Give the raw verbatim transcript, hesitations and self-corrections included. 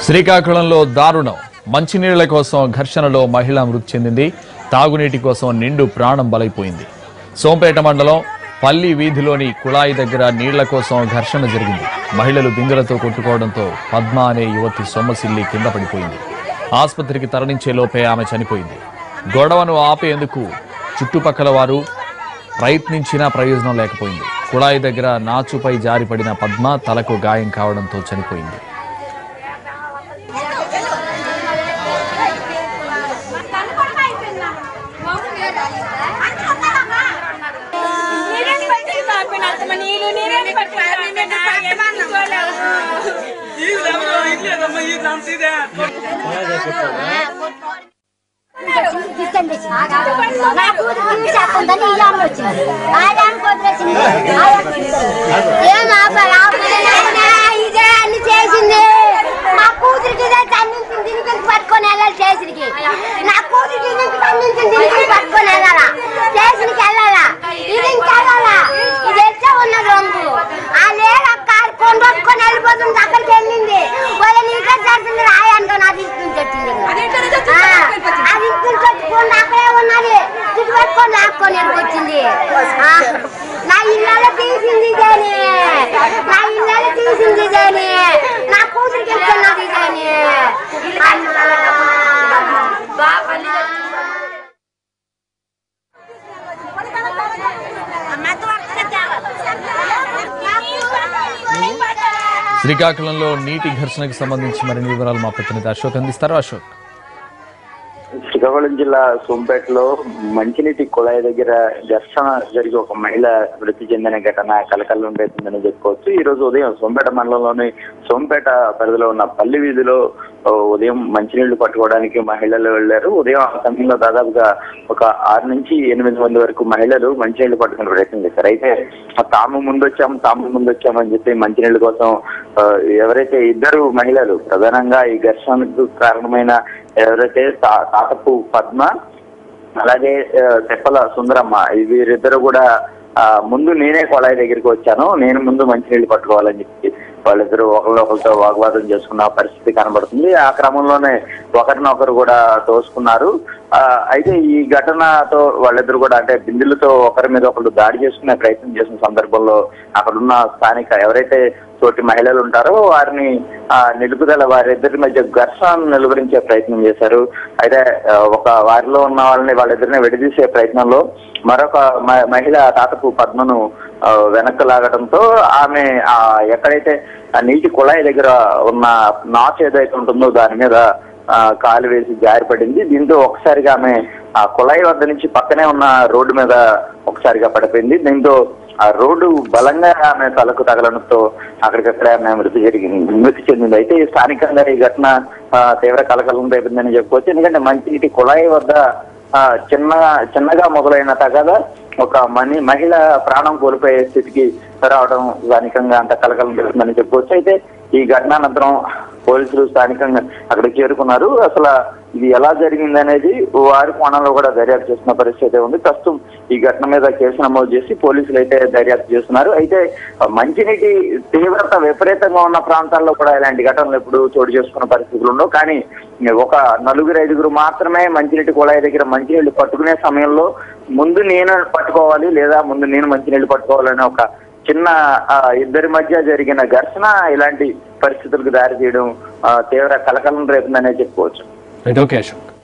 శ్రీకాకుళంలో దారుణం. మంచినీళ్ల కోసం ఘర్షణలో మహిళ మృతి చెందింది. తాగునీటి కోసం నిండు ప్రాణం బలైపోయింది. సోంపేట మండలం పల్లి వీధిలోని కుళాయి దగ్గర నీళ్ల కోసం ఘర్షణ జరిగింది. మహిళలు బిందెలతో కొట్టుకోవడంతో పద్మ అనే యువతి సొమ్మసిల్లి కింద పడిపోయింది. ఆసుపత్రికి తరలించే లోపే ఆమె చనిపోయింది. గొడవను ఆపేందుకు చుట్టుపక్కల వారు ప్రయత్నించినా ప్రయోజనం లేకపోయింది. కుళాయి దగ్గర నాచుపై జారిపడిన పద్మ తలకు గాయం కావడంతో చనిపోయింది. పట్టుకొని వెళ్ళాలి స్టేషన్కి. నా కూతురికి పట్టుకొని వెళ్ళాలా స్టేషన్కి వెళ్ళాలా ఇది ఇంకెళ్ళాలా ఇది ఎచ్చా ఉన్నది రంగు ఆ లేదు కారు కొని పట్టుకొని వెళ్ళిపోతుంది. అక్కడికి వెళ్ళింది వాళ్ళ నీకే చేస్తుంది రాయనుకో నాకు ఇంటికి వచ్చింది. అది ఇంటికి వచ్చుకోండి అక్కడే ఉన్నది చుట్టు పట్టుకొని లాక్కొని వెళ్ళిపోయింది. నా ఇళ్ళలో తీసింది ఇదేని నా ఇళ్ళలో తీసింది ఇదేని నా కూతురికి ఇస్తున్నది ఇదేని. శ్రీకాకుళంలో నీటి ఘర్షణకు సంబంధించి మరిన్ని వివరాలు మా ప్రతినిధి అశోక్ అందిస్తారు. అశోక్, శ్రీకాకుళం జిల్లా సోంపేటలో మంచినీటి కుళాయి దగ్గర ఘర్షణ జరిగి ఒక మహిళ మృతి చెందిన ఘటన కలకలం రేపిందని చెప్పుకోవచ్చు. ఈ రోజు ఉదయం సోంపేట మండలంలోని సోంపేట పరిధిలో ఉన్న పల్లి వీధిలో ఉదయం మంచినీళ్లు పట్టుకోవడానికి మహిళలు వెళ్లారు. ఉదయం ఆ సమయంలో దాదాపుగా ఒక ఆరు నుంచి ఎనిమిది మంది వరకు మహిళలు మంచినీళ్లు పట్టుకునే ప్రయత్నం చేశారు. అయితే తాము ముందు వచ్చాము తాము ముందు వచ్చామని చెప్పి మంచినీళ్ళ కోసం ఎవరైతే ఇద్దరు మహిళలు ప్రధానంగా ఈ ఘర్షణకు కారణమైన ఎవరైతే తాతపు పద్మ అలాగే తెప్పల సుందరమ్మ వీరిద్దరు కూడా ముందు నేనే కుళాయి దగ్గరికి వచ్చాను, నేను ముందు మంచినీళ్ళు పట్టుకోవాలని చెప్పి వాళ్ళిద్దరు ఒకరిలో ఒకరితో వాగ్వాదం చేసుకున్న పరిస్థితి కనబడుతుంది. ఆ క్రమంలోనే ఒకరినొకరు కూడా తోసుకున్నారు. అయితే ఈ ఘటనతో వాళ్ళిద్దరు కూడా అంటే బిందులతో ఒకరి మీద ఒకరు దాడి చేసుకునే ప్రయత్నం చేసిన సందర్భంలో అక్కడున్న స్థానిక ఎవరైతే తోటి మహిళలు ఉంటారో వారిని నిలుపుదల వారిద్దరి మధ్య ఘర్షణ నిలువరించే ప్రయత్నం చేశారు. అయితే ఒక వారిలో ఉన్న వాళ్ళని వాళ్ళిద్దరిని విడదీసే ప్రయత్నంలో మరొక మహిళ తాతపు పద్మను వెనక్కి లాగడంతో ఆమె ఆ ఎక్కడైతే నీటి కుళాయి దగ్గర ఉన్న నాచు ఏదైతే ఉంటుందో దాని మీద కాలు వేసి జారిపడింది. దీంతో ఒకసారిగా ఆమె ఆ కుళాయి వద్ద నుంచి పక్కనే ఉన్న రోడ్డు మీద ఒకసారిగా పడిపోయింది. దీంతో ఆ రోడ్డు బలంగా ఆమె తలకు తగలడంతో అక్కడికక్కడే ఆమె మృతి జరిగింది మృతి చెందింది. అయితే స్థానికంగా ఈ ఘటన తీవ్ర కలకలం రేపిందని చెప్పుకోవచ్చు. ఎందుకంటే మంచినీటి కుళాయి వద్ద చిన్నగా చిన్నగా మొదలైన తగద ఒక మని మహిళ ప్రాణం కోల్పోయే స్థితికి రావడం స్థానికంగా అంత కలకలం జరుగుతుందని చెప్పుకోవచ్చు. అయితే ఈ ఘటనానంతరం పోలీసులు స్థానికంగా అక్కడికి చేరుకున్నారు. అసలు ఇది ఎలా జరిగింది అనేది వారి కోణంలో కూడా దర్యాప్తు చేస్తున్న పరిస్థితి ఉంది. ప్రస్తుతం ఈ ఘటన మీద కేసు నమోదు చేసి పోలీసులు అయితే దర్యాప్తు చేస్తున్నారు. అయితే మంచినీటి తీవ్రత విపరీతంగా ఉన్న ప్రాంతాల్లో కూడా ఇలాంటి ఘటనలు ఎప్పుడు చోటు చేసుకున్న పరిస్థితులు ఉండవు. కానీ ఒక నలుగురు ఐదుగురు మాత్రమే మంచినీటి కుళాయి దగ్గర మంచినీళ్లు పట్టుకునే సమయంలో ముందు నేను పట్టుకోవాలి లేదా ముందు నేను మంచినీళ్లు పట్టుకోవాలనే ఒక చిన్న ఇద్దరి మధ్య జరిగిన ఘర్షణ ఇలాంటి పరిస్థితులకు దారి తీయడం తీవ్ర కలకలం రేపుందనే చెప్పుకోవచ్చు. ఓకే అశోక్.